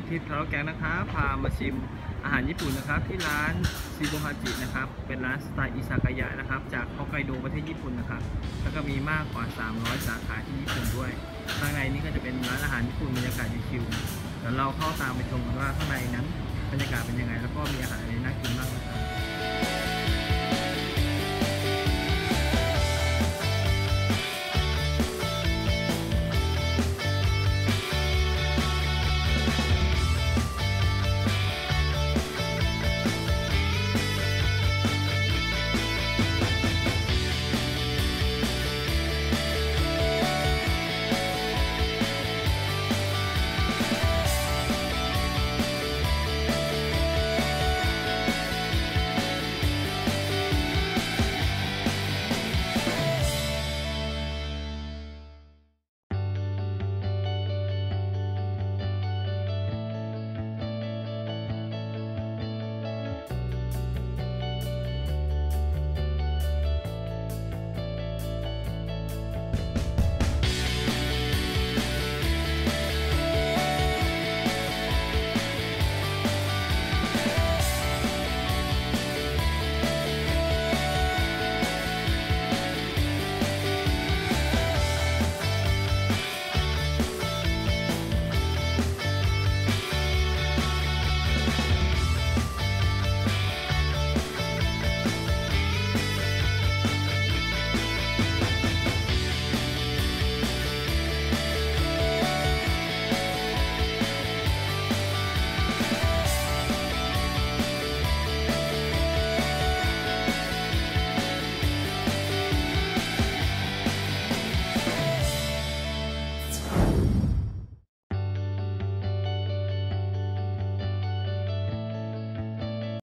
ที่ทาโร่แก๊งนะครับพามาชิมอาหารญี่ปุ่นนะครับที่ร้านซิโบฮาจินะครับเป็นร้านสไตล์อิซากายะนะครับจากฮอกไกโดประเทศญี่ปุ่นนะครับแล้วก็มีมากกว่า300สาขาที่ญี่ปุ่นด้วยข้างในนี้ก็จะเป็นร้านอาหารญี่ปุ่นบรรยากาศชิลๆเดี๋ยวเราเข้าตามไปชมกันว่าข้างในนั้นบรรยากาศเป็นยังไงแล้วก็มีอาหารอะไรน่ากินบ้างนะครับ